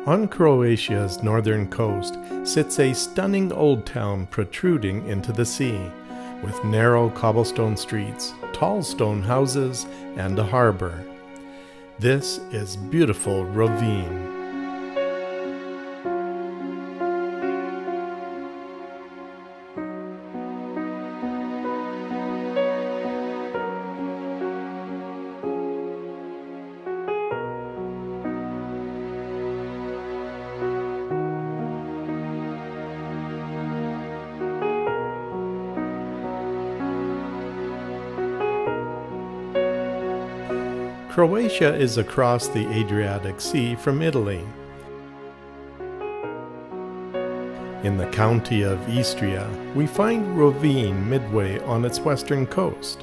On Croatia's northern coast sits a stunning old town protruding into the sea, with narrow cobblestone streets, tall stone houses, and a harbor. This is beautiful Rovinj. Croatia is across the Adriatic Sea from Italy. In the county of Istria, we find Rovinj midway on its western coast.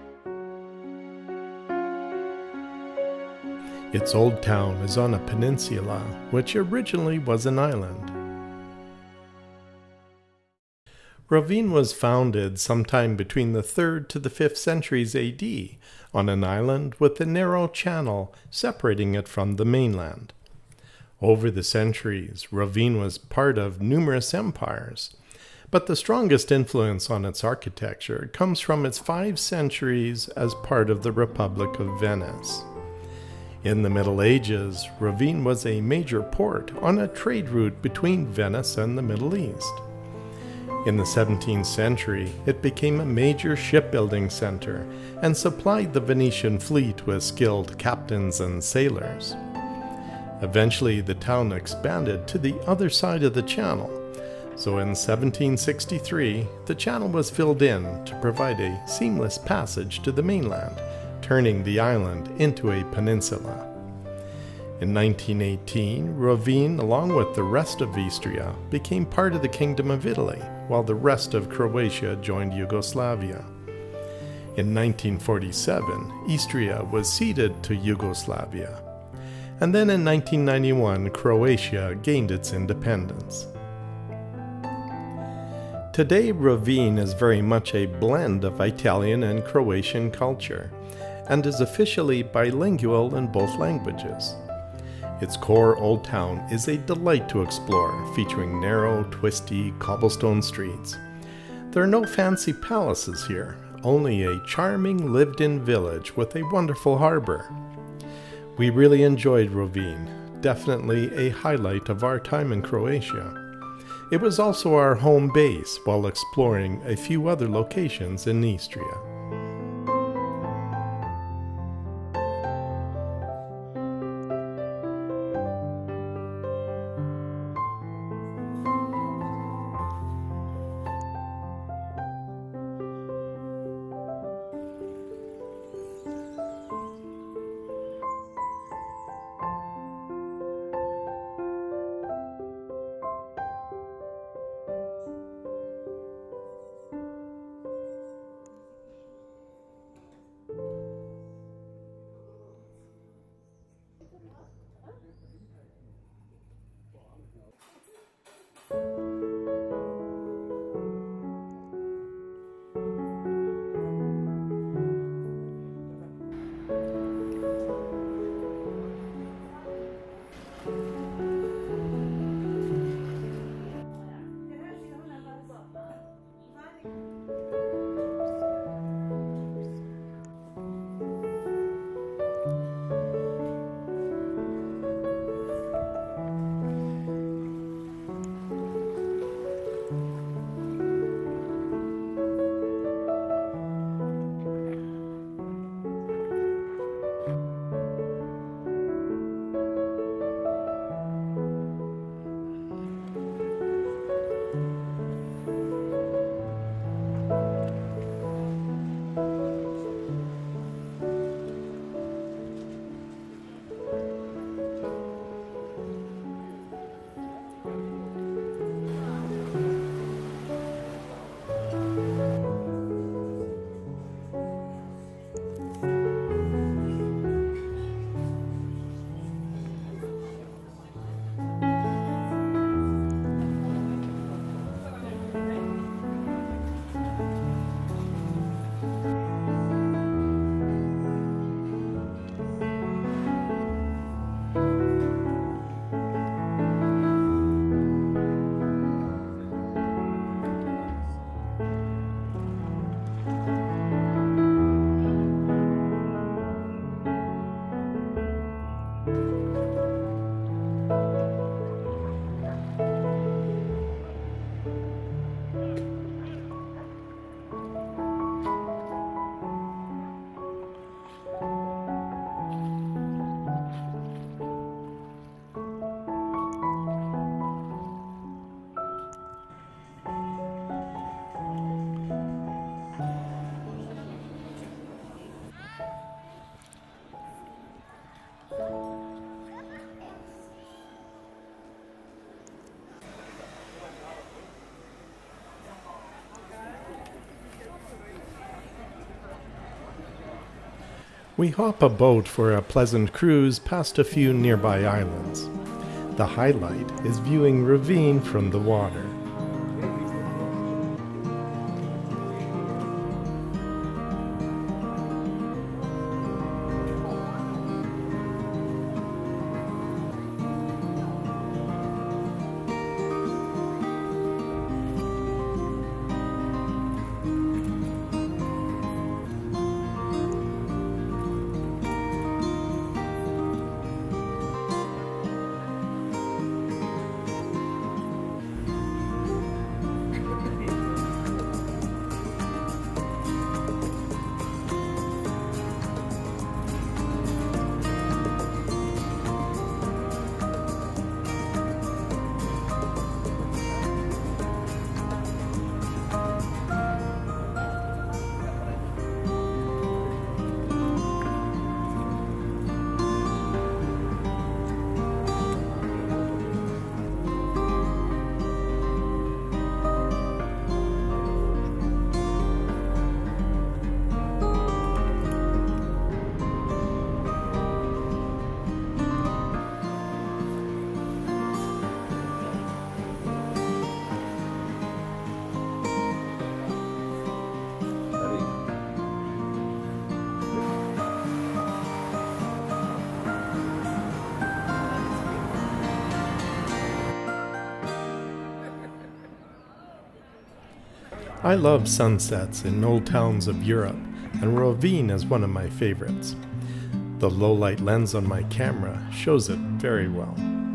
Its old town is on a peninsula, which originally was an island. Rovinj was founded sometime between the 3rd to the 5th centuries AD on an island with a narrow channel separating it from the mainland. Over the centuries, Rovinj was part of numerous empires, but the strongest influence on its architecture comes from its 5 centuries as part of the Republic of Venice. In the Middle Ages, Rovinj was a major port on a trade route between Venice and the Middle East. In the 17th century, it became a major shipbuilding center and supplied the Venetian fleet with skilled captains and sailors. Eventually, the town expanded to the other side of the channel, so in 1763, the channel was filled in to provide a seamless passage to the mainland, turning the island into a peninsula. In 1918, Rovinj, along with the rest of Istria, became part of the Kingdom of Italy, while the rest of Croatia joined Yugoslavia. In 1947, Istria was ceded to Yugoslavia. And then in 1991, Croatia gained its independence. Today, Rovinj is very much a blend of Italian and Croatian culture, and is officially bilingual in both languages. Its core old town is a delight to explore, featuring narrow, twisty cobblestone streets. There are no fancy palaces here, only a charming lived-in village with a wonderful harbor. We really enjoyed Rovinj, definitely a highlight of our time in Croatia. It was also our home base while exploring a few other locations in Istria. We hop a boat for a pleasant cruise past a few nearby islands. The highlight is viewing Rovinj from the water. I love sunsets in old towns of Europe, and Rovinj is one of my favorites. The low-light lens on my camera shows it very well.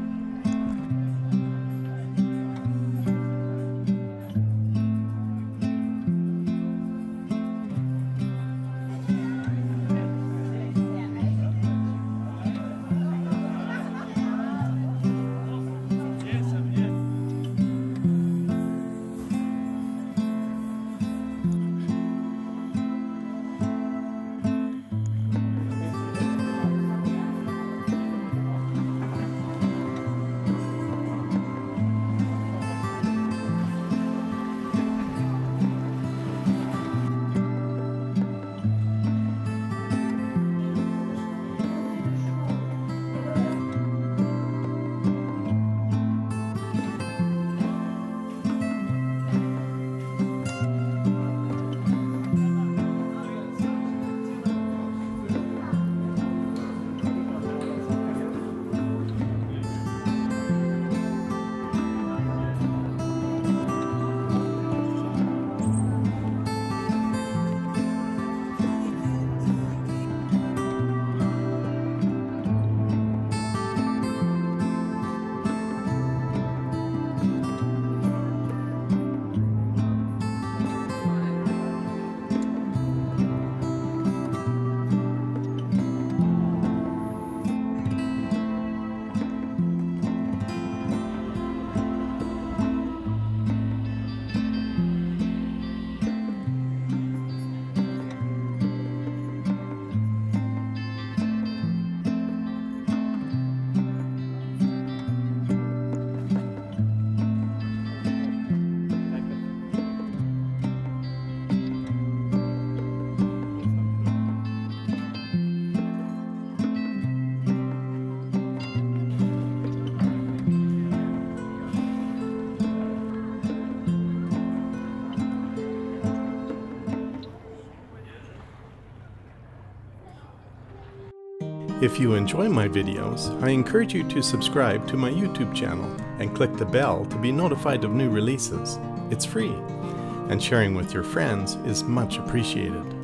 If you enjoy my videos, I encourage you to subscribe to my YouTube channel and click the bell to be notified of new releases. It's free, and sharing with your friends is much appreciated.